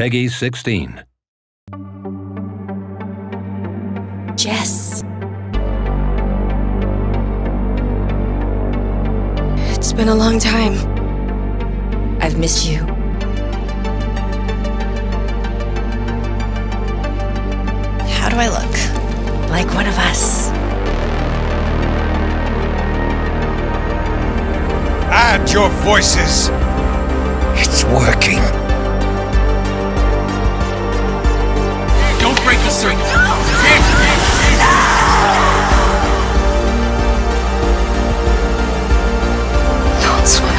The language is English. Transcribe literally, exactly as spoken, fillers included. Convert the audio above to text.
Peggy sixteen. Jess. It's been a long time. I've missed you. How do I look? Like one of us. Add your voices. It's working. Don't break the circle. Don't swim.